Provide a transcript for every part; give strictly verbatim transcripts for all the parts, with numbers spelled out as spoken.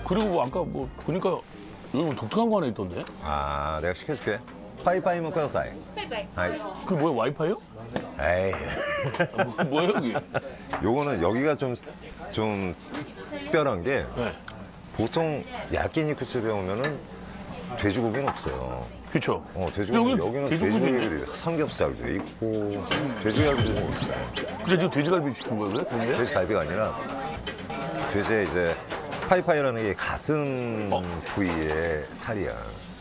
그리고 뭐 아까 뭐 보니까 여기 뭐 독특한 거 하나 있던데? 아, 내가 시켜줄게. 파이파이もください. 파이파이. 그 뭐야 와이파이요? 에이. 뭐, 뭐야 여기? 요거는 여기가 좀, 좀 특별한 게 네. 보통 야끼니쿠집에 오면은 돼지고기는 없어요. 그렇죠. 어, 돼지고기 여기 여기는 돼지고기네. 돼지고기들이 삼겹살도 있고 돼지갈비도 좀 있어요. 그래 지금 돼지갈비 시킨 거예요? 왜? 돼지? 돼지갈비가 아니라 돼지의 이제 파이파이라는 게 가슴 어. 부위의 살이야.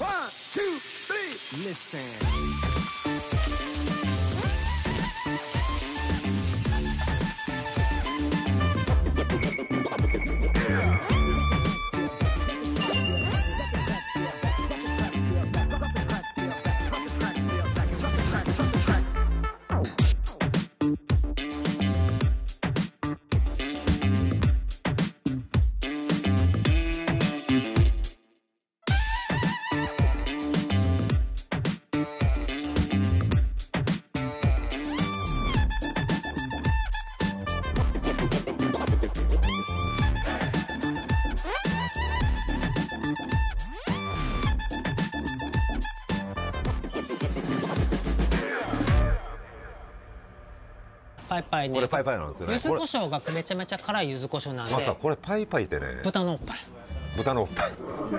パイパイでこれパイパイなんですよね。 柚子胡椒がめちゃめちゃ辛い柚子胡椒なんでまさこれパイパイってね、 豚のおっぱい豚のおっぱい。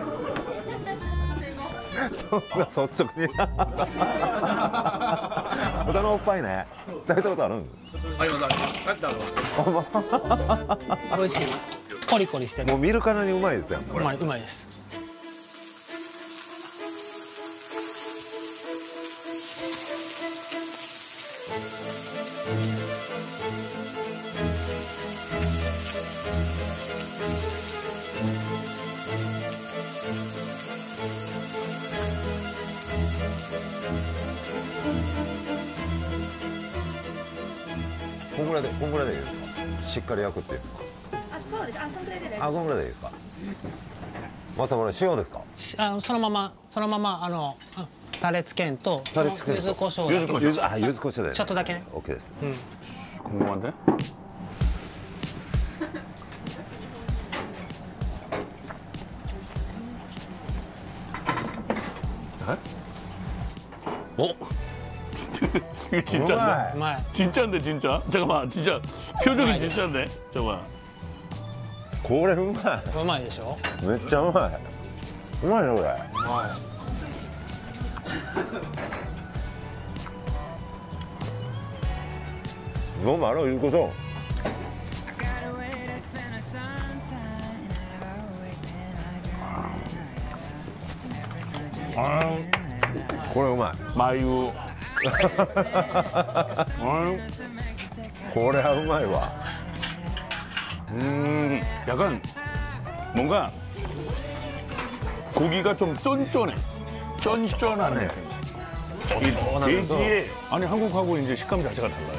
そんな率直に。豚のおっぱいね。食べたことある？ ありますあります。 美味しいコリコリしてるもう見るからにうまいですよ。これ。 うまいうまいです。 こんぐらいでこんぐらいでいいですか？しっかり焼くっていう。 あ、そうです。あ、そんぐらいで大丈夫。 あ、こんぐらいでいいですか？まさこれ塩ですか？ しあのそのままそのままあのうんタレつけんとタレつけんと柚子胡椒だけ柚子あ柚子胡椒で、ね。 ちょっとだけね。 オッケーです。 궁금한데? 어? 이게 진짜인데? うまい 진짜인데 진짜? 잠깐만 진짜 표정이 진짜인데? 잠깐만 これうまうまいでしょ。 い。めっちゃうまい。うまいねこれ。너무 많아柚子胡椒。これうまい。 마유 これはうまいわ。 음 약간 뭔가 고기가 좀 쫀쫀해 쫀쫀하네 이 돼지의 아니 한국하고 이제 식감 자체가 달라요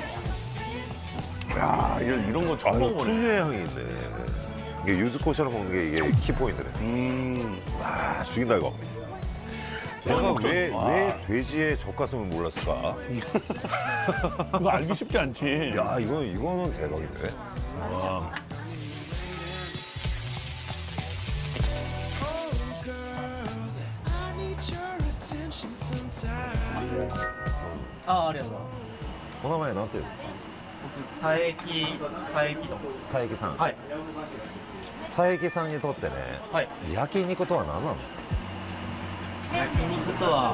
야 이런, 이런 거 처음 아유, 먹어보네 특유의 향이 있네. 이게柚子胡椒먹는 게 이게 키포인트네. 음 와 죽인다 이거. 내가 쫀쫀. 왜, 와. 왜 돼지의 젖가슴을 몰랐을까? 그거 알기 쉽지 않지 야 이거 이거는 대박인데. 와. あ、ありがとう。 お名前なんていうんですか？ 僕佐伯佐伯と。 佐伯さん。 はい佐伯さんにとってね、 はい。 焼肉とは何なんですか？ 焼肉とは、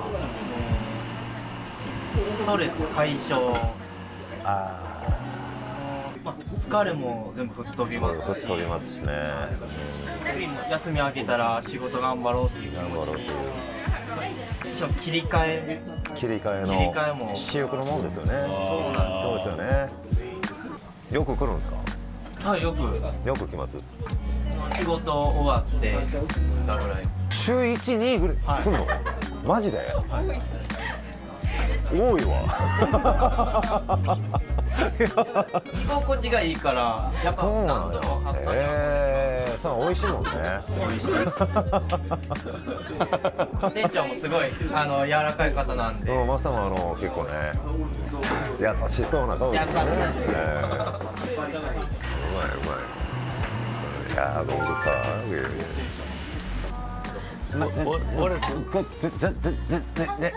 えーストレス解消。 あまあ疲れも全部吹っ飛びあ、 ますし。 吹っ飛びますしね。 次も休み明けたら仕事頑張ろうっていう。 頑張ろうっていう一応切り替え。 切り替えの切り替えも私欲のもんですよね。 そうなんです。 そうですよね。よく来るんですか？ はい、よくよく来ます。 仕事終わってだぐらい。 週一にぐらい来るの？マジで？多いわ。 居心地がいいからやっぱそうな何度のよも発。 ええー、そう美味しいもんね。 美味しい。店長もすごいあの柔らかい方なんで。 でもマサもあの結構ね優しそうな顔ですね。 優しいえーうまいうまい。いやー너무좋다 what, what is it? こずずずずずね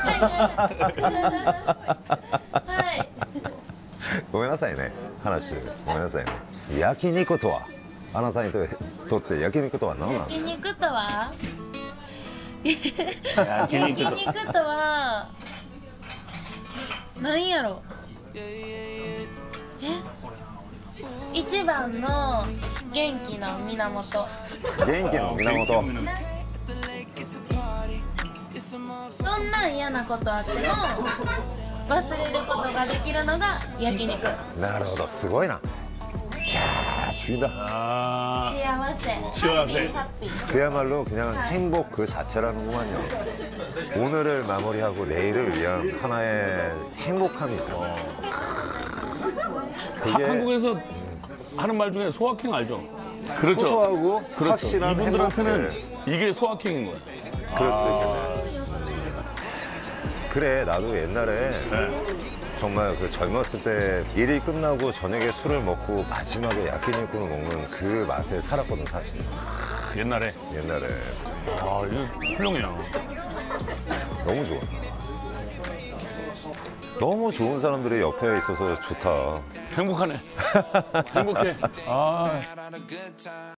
はいごめんなさいね話してるごめんなさいね焼肉とはあなたにととって焼肉とは何なの焼肉とは焼焼肉と肉とは何やろえ一番の元気の源元気の源どんな嫌なことあっても忘れることができるのが焼肉なるほどすごいな이야 죽인다 아, 幸せ幸せハッピーハッピー 그야말로 그냥 행복 그 자체라는구만요 오늘을 마무리하고 내일을 위한 하나의 행복함이죠 그게 한국에서 하는 말 중에 소확행 알죠? 그렇죠. 소소하고 그렇죠. 확실한 이분들한테는 행복. 이게 소확행인 거야. 그럴 수도 있겠네 그래 나도 옛날에 정말 그 젊었을 때 일이 끝나고 저녁에 술을 먹고 마지막에 야끼니쿠를 먹는 그 맛에 살았거든 사실 옛날에. 옛날에 아, 이거 훌륭해요. 너무 좋아 너무 좋은 사람들이 옆에 있어서 좋다 행복하네. 행복해. 아.